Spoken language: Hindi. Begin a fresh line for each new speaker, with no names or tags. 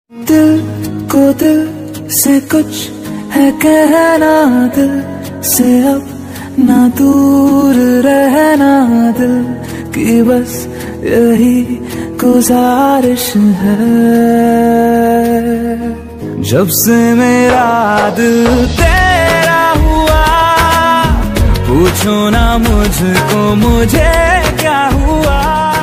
दिल को दिल से कुछ है कहना, दिल से अब ना दूर रहना, दिल की बस यही गुजारिश है। जब से मेरा दिल तेरा हुआ, पूछो ना मुझको मुझे क्या हुआ।